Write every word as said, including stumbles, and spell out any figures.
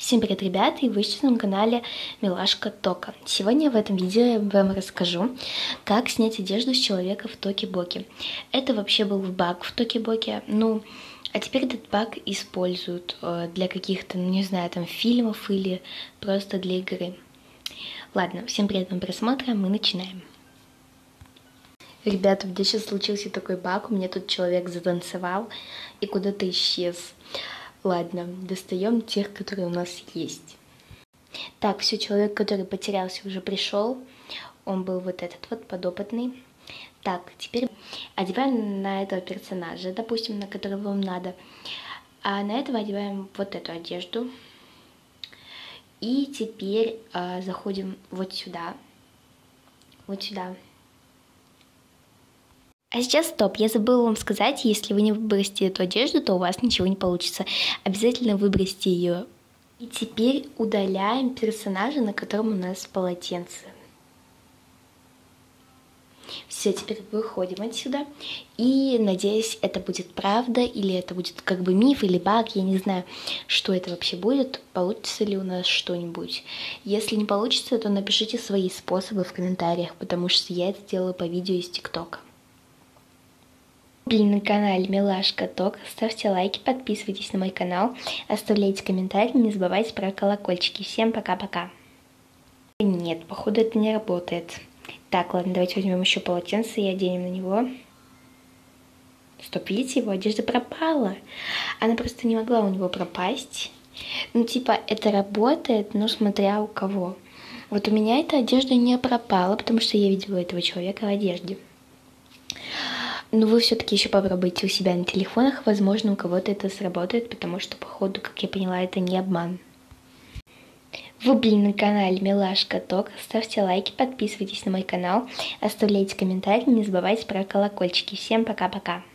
Всем привет, ребята, и вы сейчас на канале Милашка Тока. Сегодня в этом видео я вам расскажу, как снять одежду с человека в Токи-Боки. Это вообще был баг в Токи-Боки, ну, а теперь этот баг используют э, для каких-то, ну, не знаю, там, фильмов или просто для игры. Ладно, всем приятного просмотра, мы начинаем. Ребята, где сейчас случился такой баг, у меня тут человек затанцевал и куда-то исчез. Ладно, достаем тех, которые у нас есть. Так, все, человек, который потерялся, уже пришел. Он был вот этот вот подопытный. Так, теперь одеваем на этого персонажа, допустим, на которого вам надо. А на этого одеваем вот эту одежду. И теперь а, заходим вот сюда. Вот сюда. А сейчас стоп, я забыла вам сказать, если вы не выбросите эту одежду, то у вас ничего не получится. Обязательно выбросьте ее. И теперь удаляем персонажа, на котором у нас полотенце. Все, теперь выходим отсюда. И надеюсь, это будет правда, или это будет как бы миф, или баг, я не знаю, что это вообще будет, получится ли у нас что-нибудь. Если не получится, то напишите свои способы в комментариях, потому что я это делаю по видео из ТикТока. На канале Милашка Ток. Ставьте лайки, подписывайтесь на мой канал, оставляйте комментарии, не забывайте про колокольчики. Всем пока-пока. Нет, походу это не работает. Так, ладно, давайте возьмем еще полотенце и оденем на него. Стоп, видите, его одежда пропала. Она просто не могла у него пропасть. Ну, типа, это работает, но смотря у кого. Вот у меня эта одежда не пропала, потому что я видела этого человека в одежде. Но вы все-таки еще попробуйте у себя на телефонах, возможно, у кого-то это сработает, потому что, походу, как я поняла, это не обман. Вы были на канале Милашка Ток, ставьте лайки, подписывайтесь на мой канал, оставляйте комментарии, не забывайте про колокольчики. Всем пока-пока.